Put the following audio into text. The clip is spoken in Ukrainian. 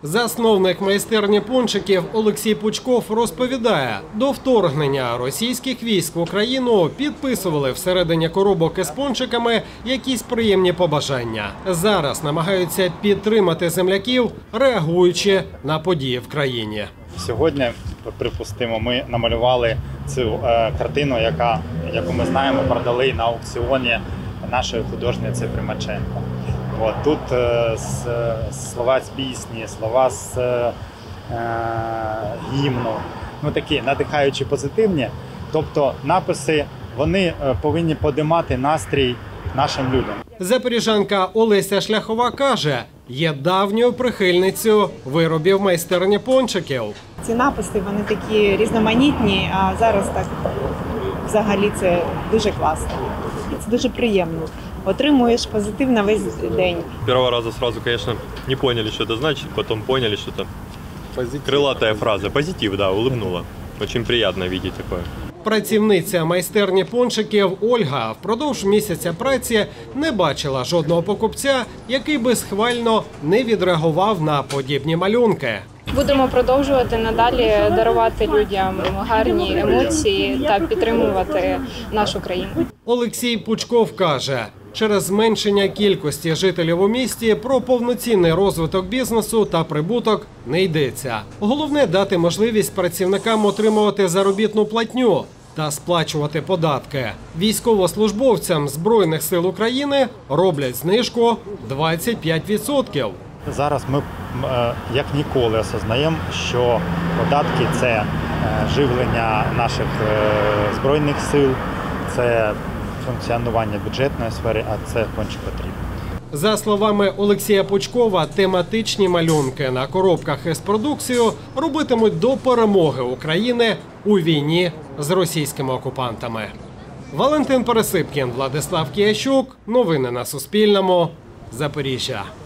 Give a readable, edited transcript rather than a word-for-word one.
Засновник майстерні пончиків Олексій Пучков розповідає, до вторгнення російських військ в Україну підписували всередині коробок із пончиками якісь приємні побажання. Зараз намагаються підтримати земляків, реагуючи на події в країні. Сьогодні, припустимо, ми намалювали цю картину, яку ми знаємо, продали на аукціоні нашої художниці Примаченко. Тут слова з пісні, слова з гімну, такі надихаючі, позитивні. Тобто написи, вони повинні підіймати настрій нашим людям. Запоріжанка Олеся Шляхова каже, є давньою прихильницею виробів майстерні пончиків. Ці написи, вони такі різноманітні, а зараз так взагалі це дуже класно. Це дуже приємно. Отримуєш позитив на весь день. Первого раза сразу, конечно, не поняли, что это значит, потом поняли, что это крылатая фраза. Позитив, да, улыбнула. Очень приятно видеть такое. Працівниця майстерні пончиків Ольга впродовж місяця праці не бачила жодного покупця, який би схвально не відреагував на подібні малюнки. Будемо продовжувати надалі дарувати людям гарні емоції та підтримувати нашу країну. Олексій Пучков каже, через зменшення кількості жителів у місті про повноцінний розвиток бізнесу та прибуток не йдеться. Головне – дати можливість працівникам отримувати заробітну платню та сплачувати податки. Військовослужбовцям Збройних сил України роблять знижку 25%. Зараз ми як ніколи осознаємо, що податки – це живлення наших Збройних сил, це функціонування бюджетної сфери, а це конче потрібно. За словами Олексія Пучкова, тематичні малюнки на коробках із продукцією робитимуть до перемоги України у війні з російськими окупантами. Валентин Пересипкін, Владислав Киящук. Новини на Суспільному. Запоріжжя.